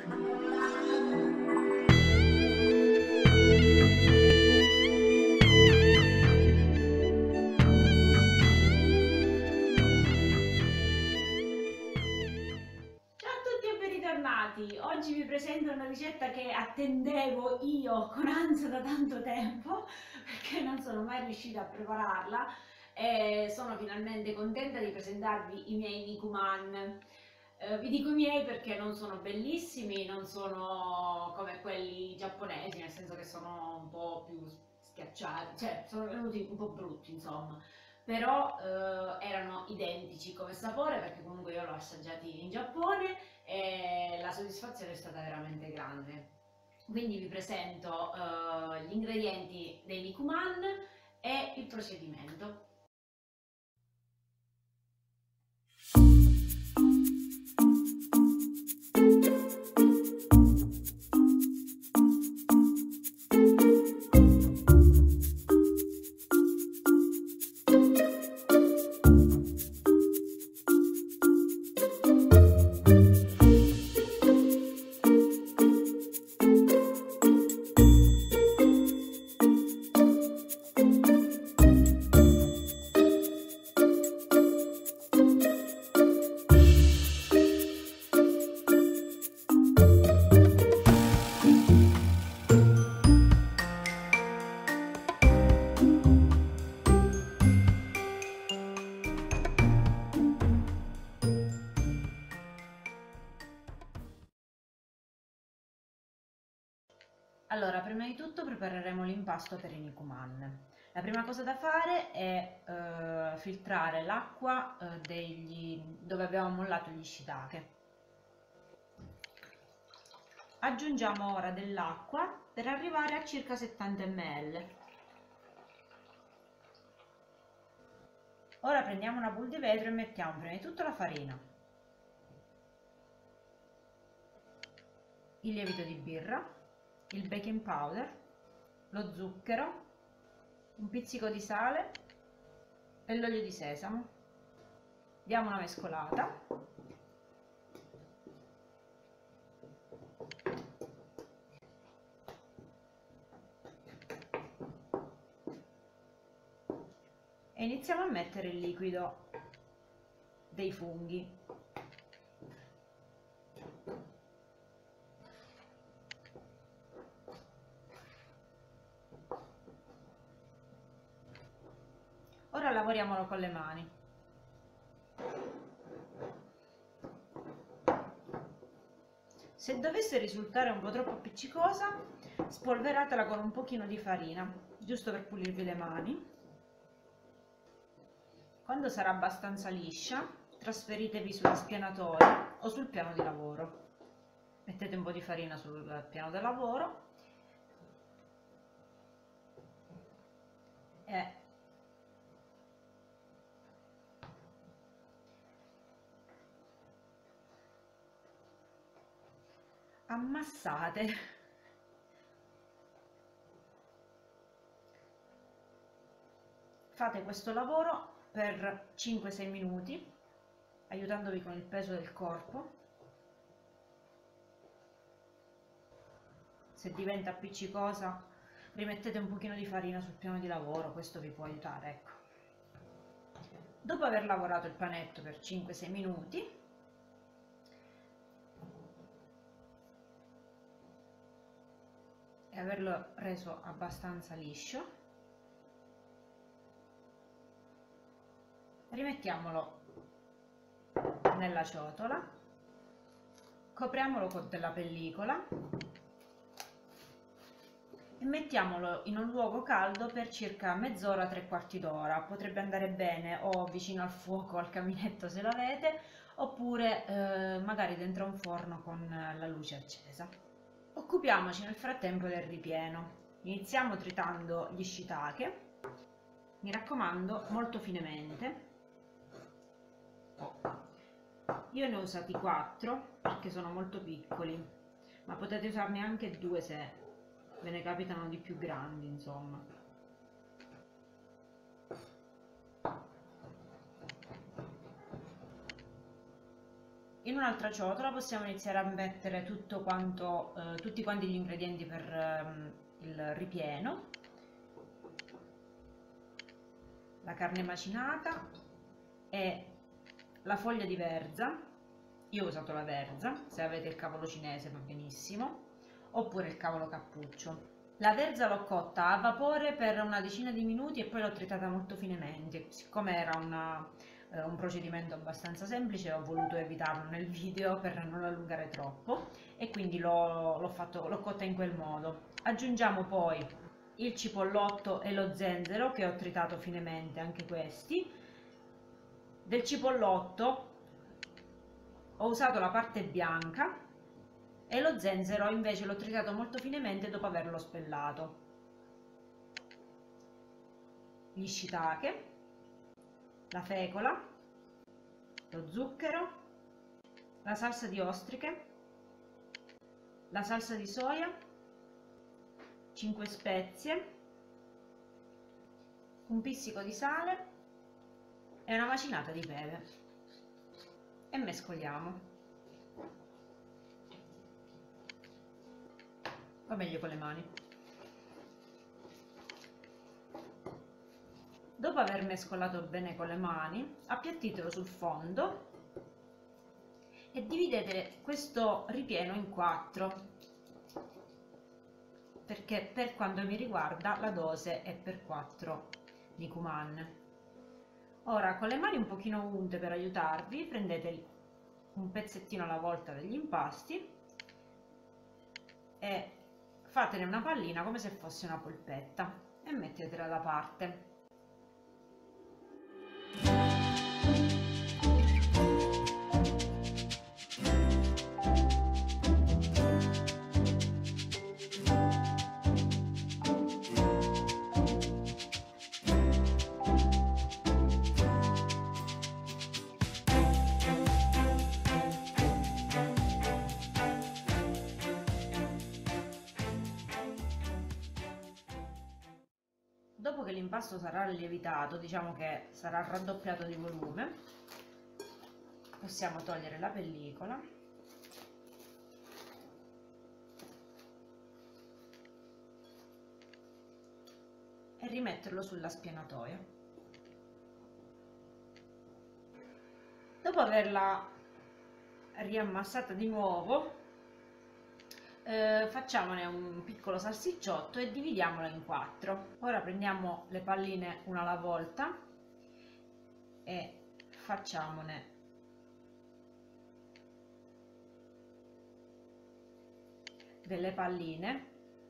Oggi vi presento una ricetta che attendevo io con ansia da tanto tempo perché non sono mai riuscita a prepararla e sono finalmente contenta di presentarvi i miei Nikuman. Vi dico i miei perché non sono bellissimi, non sono come quelli giapponesi, nel senso che sono un po' più schiacciati, cioè sono venuti un po' brutti insomma, però erano identici come sapore perché comunque io l'ho assaggiati in Giappone e la soddisfazione è stata veramente grande. Quindi vi presento gli ingredienti dei Nikuman e il procedimento. Allora, prima di tutto prepareremo l'impasto per i Nikuman. La prima cosa da fare è filtrare l'acqua dove abbiamo mollato gli shiitake. Aggiungiamo ora dell'acqua per arrivare a circa 70 ml. Ora prendiamo una bowl di vetro e mettiamo prima di tutto la farina, il lievito di birra, il baking powder, lo zucchero, un pizzico di sale e l'olio di sesamo. Diamo una mescolata. E iniziamo a mettere il liquido dei funghi. Ora lavoriamolo con le mani. Se dovesse risultare un po' troppo appiccicosa, spolveratela con un pochino di farina, giusto per pulirvi le mani. Quando sarà abbastanza liscia, trasferitevi sulla spianatoia o sul piano di lavoro. Mettete un po' di farina sul piano del lavoro e ammassate. Fate questo lavoro per 5-6 minuti, aiutandovi con il peso del corpo. Se diventa appiccicosa, rimettete un pochino di farina sul piano di lavoro, questo vi può aiutare, ecco. Dopo aver lavorato il panetto per 5-6 minuti, e averlo reso abbastanza liscio, rimettiamolo nella ciotola, copriamolo con della pellicola e mettiamolo in un luogo caldo per circa mezz'ora, 3/4 d'ora. Potrebbe andare bene o vicino al fuoco, al caminetto se l'avete, oppure magari dentro un forno con la luce accesa. Occupiamoci nel frattempo del ripieno. Iniziamo tritando gli shiitake, mi raccomando molto finemente. Io ne ho usati 4 perché sono molto piccoli, ma potete usarne anche 2 se ve ne capitano di più grandi, insomma. in un'altra ciotola possiamo iniziare a mettere tutto quanto, tutti quanti gli ingredienti per il ripieno. La carne macinata e la foglia di verza. Io ho usato la verza, se avete il cavolo cinese va benissimo, oppure il cavolo cappuccio. La verza l'ho cotta a vapore per una decina di minuti e poi l'ho tritata molto finemente. Siccome era un procedimento abbastanza semplice, ho voluto evitarlo nel video per non allungare troppo e quindi l'ho cotta in quel modo. Aggiungiamo poi il cipollotto e lo zenzero che ho tritato finemente, anche questi. Del cipollotto ho usato la parte bianca e lo zenzero invece l'ho tritato molto finemente dopo averlo spellato. Gli shiitake, la fecola, lo zucchero, la salsa di ostriche, la salsa di soia, 5 spezie, un pizzico di sale e una macinata di pepe e mescoliamo, o meglio con le mani. Dopo aver mescolato bene con le mani, appiattitelo sul fondo e dividete questo ripieno in 4, perché per quanto mi riguarda la dose è per 4 nikuman. Ora, con le mani un pochino unte per aiutarvi, prendete un pezzettino alla volta degli impasti e fatene una pallina come se fosse una polpetta e mettetela da parte. Dopo che l'impasto sarà lievitato, diciamo che sarà raddoppiato di volume, possiamo togliere la pellicola e rimetterlo sulla spianatoia. Dopo averla riammassata di nuovo, facciamone un piccolo salsicciotto e dividiamola in 4. Ora prendiamo le palline una alla volta e facciamone delle palline.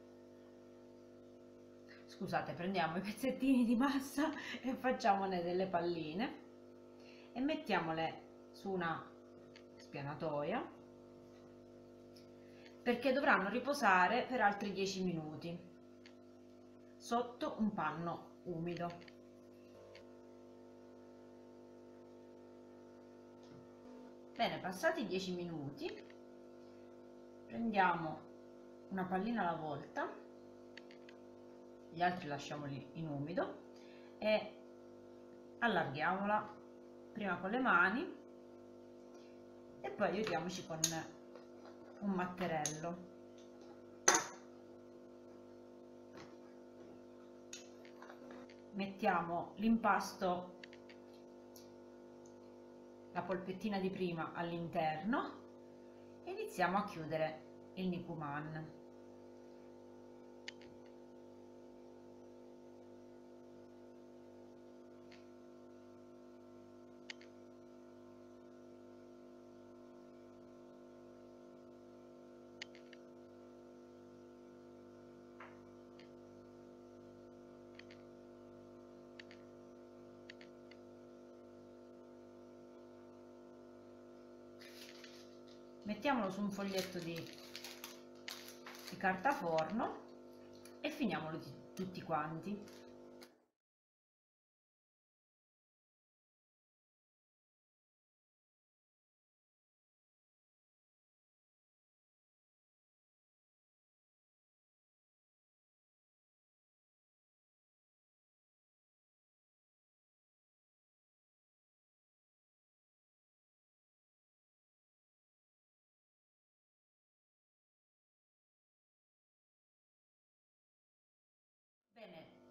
Scusate, prendiamo i pezzettini di massa e facciamone delle palline e mettiamole su una spianatoia, perché dovranno riposare per altri 10 minuti sotto un panno umido. Bene, passati 10 minuti prendiamo una pallina alla volta, gli altri lasciamoli in umido e allarghiamola prima con le mani e poi aiutiamoci con un matterello. Mettiamo l'impasto, la polpettina di prima all'interno e iniziamo a chiudere il nikuman. Mettiamolo su un foglietto di carta forno e finiamolo tutti quanti.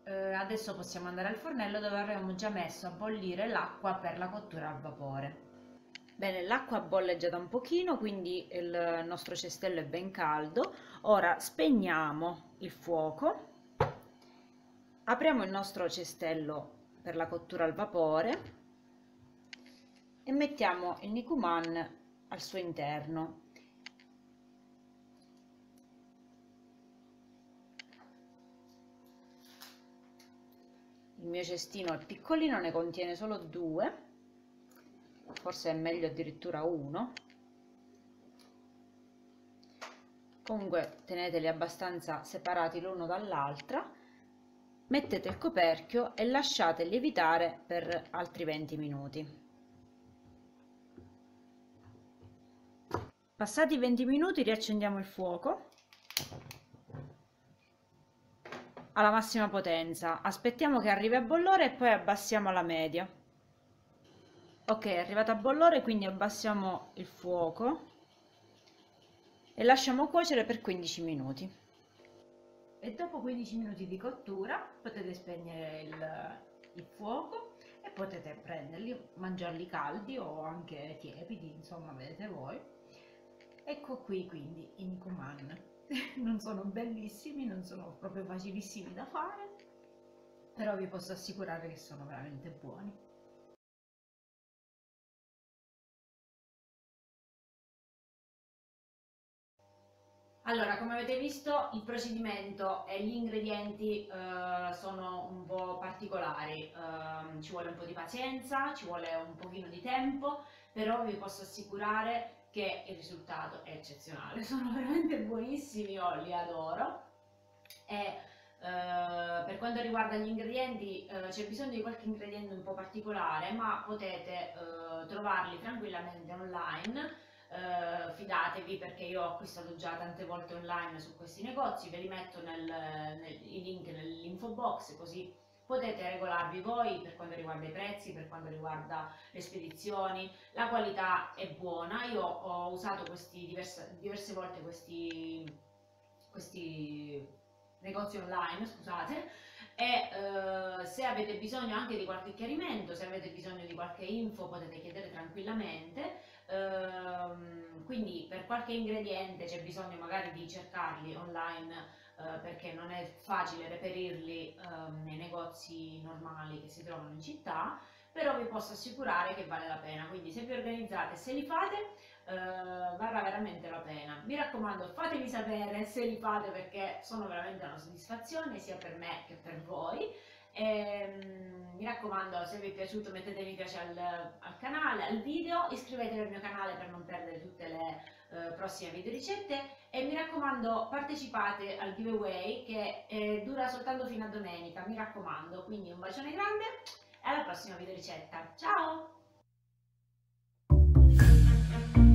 adesso possiamo andare al fornello dove avremo già messo a bollire l'acqua per la cottura al vapore. Bene, l'acqua bolle già da un pochino, quindi il nostro cestello è ben caldo. Ora spegniamo il fuoco, apriamo il nostro cestello per la cottura al vapore e mettiamo il Nikuman al suo interno. Il mio cestino è piccolino, ne contiene solo 2, forse è meglio addirittura 1. Comunque teneteli abbastanza separati l'uno dall'altra. Mettete il coperchio e lasciate lievitare per altri 20 minuti. Passati i 20 minuti riaccendiamo il fuoco alla massima potenza, aspettiamo che arrivi a bollore e poi abbassiamo alla media. Ok, è arrivato a bollore, quindi abbassiamo il fuoco e lasciamo cuocere per 15 minuti. E dopo 15 minuti di cottura potete spegnere il fuoco e potete prenderli, mangiarli caldi o anche tiepidi, insomma vedete voi. Ecco qui quindi i Nikuman. Non sono bellissimi, non sono proprio facilissimi da fare, però vi posso assicurare che sono veramente buoni. Allora, come avete visto, il procedimento e gli ingredienti sono un po' particolari, ci vuole un po' di pazienza, ci vuole un pochino di tempo, però vi posso assicurare che il risultato è eccezionale, sono veramente buonissimi, io li adoro. E per quanto riguarda gli ingredienti, c'è bisogno di qualche ingrediente un po' particolare, ma potete trovarli tranquillamente online. Fidatevi, perché io ho acquistato già tante volte online su questi negozi, ve li metto i link nell'info box, così potete regolarvi voi per quanto riguarda i prezzi, per quanto riguarda le spedizioni. La qualità è buona, io ho usato diverse volte questi negozi online, scusate, e se avete bisogno anche di qualche chiarimento, se avete bisogno di qualche info potete chiedere tranquillamente. Quindi per qualche ingrediente c'è bisogno magari di cercarli online, perché non è facile reperirli nei negozi normali che si trovano in città, però vi posso assicurare che vale la pena, quindi se vi organizzate e se li fate varrà veramente la pena. Mi raccomando, fatemi sapere se li fate, perché sono veramente una soddisfazione sia per me che per voi. Mi raccomando, se vi è piaciuto mettete mi piace al canale, al video, iscrivetevi al mio canale per non perdere tutte le prossime video ricette e mi raccomando partecipate al giveaway che dura soltanto fino a domenica, mi raccomando. Quindi un bacione grande e alla prossima video ricetta, ciao!